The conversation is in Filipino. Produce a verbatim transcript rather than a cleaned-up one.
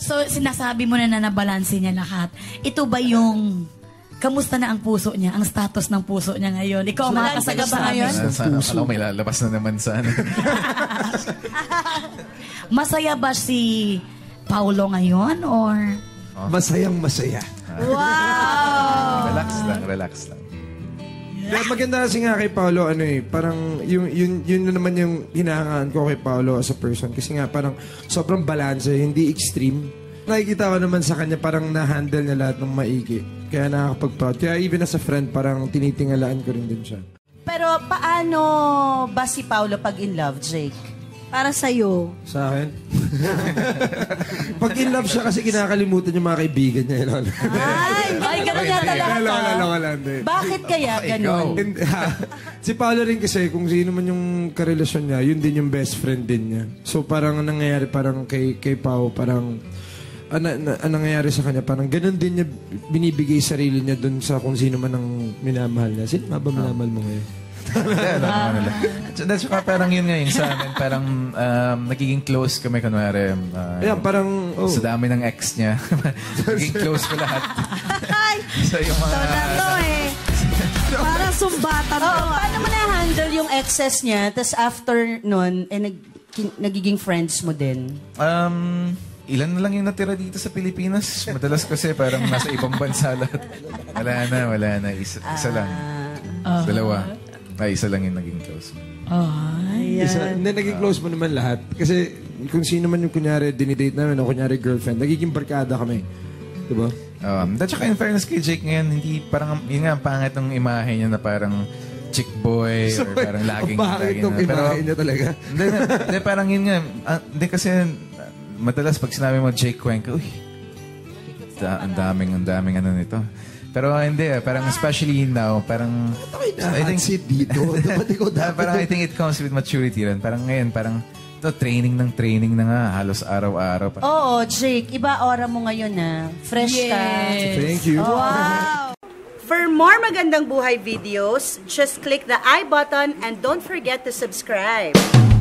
So, sinasabi mo na na nabalanse niya lahat. Ito ba yung... Kamusta na ang puso niya? Ang status ng puso niya ngayon? Ikaw ang makakasagap ba ngayon? Sana alam may lalabas na naman sana. Masaya ba si Paulo ngayon? Or... Oh. Masayang masaya. Wow! Relax lang, relax lang. Yeah. Maganda kasi nga kay Paulo, ano eh, parang yun, yun, yun na naman yung hinahangaan ko kay Paulo as a person. Kasi nga parang sobrang balance, hindi extreme. Nakikita ko naman sa kanya parang na-handle niya lahat ng maigi. Kaya nakakapag-proud. Kaya even as a friend, parang tinitingalaan ko rin din siya. Pero paano ba si Paulo pag in love, Jake? Para sa'yo. Sa akin? Pag in love siya kasi kinakalimutan yung mga kaibigan niya. Lolo. Ay, ay gano'n nga talaga. Lolo ko lang. Bakit kaya gano'n? Si Paulo rin kasi, kung sino man yung karelasyon niya, yun din yung best friend din niya. So parang nangyayari parang kay, kay Pao, parang... Ano na, na, nangyayari sa kanya, parang ganun din niya binibigay sarili niya dun sa kung sino man ang minamahal niya. Sino ba minamahal mo ngayon? That's why parang yun nga yung sa amin, parang um, nagiging close kami, kunwari. Uh, Ayan, parang... Oh. Sa dami ng ex niya. Nagiging close ko lahat. So yung mga... So na to eh. Parang sumbatan to. Oh, paano mo na-handle yung excess niya, tapos after nun, eh, nag, nagiging friends mo din? Um... Ilan na lang yung natira dito sa Pilipinas? Madalas kasi parang nasa ibang bansa lahat. Wala na, wala na. Isa, isa lang. Uh, Dalawa. Ay, isa lang yung naging close mo. Oh, isa, hindi, naging close mo naman lahat. Kasi kung sino man yung kunyari dinidate namin o kunyari girlfriend, nagiging barkada kami. Diba? Um, at saka in fairness kay Jake ngayon, hindi parang, yun nga, pangit ng imahe niya na parang chick boy or parang laging... Bakit itong imahe niya talaga? Hindi, hindi, parang yun nga. Uh, hindi kasi... Madalas pag sinabi mo Jake Cuenca, uy, da, ang daming, ang daming ano nito. Pero hindi, parang especially now, parang... I think sit dito. Parang I think it comes with maturity rin. Parang ngayon, parang ito, training ng training na nga, halos araw-araw. Oo, Jake, iba aura mo ngayon na. Fresh yes. ka. Thank you. Wow! For more magandang buhay videos, just click the I button and don't forget to subscribe.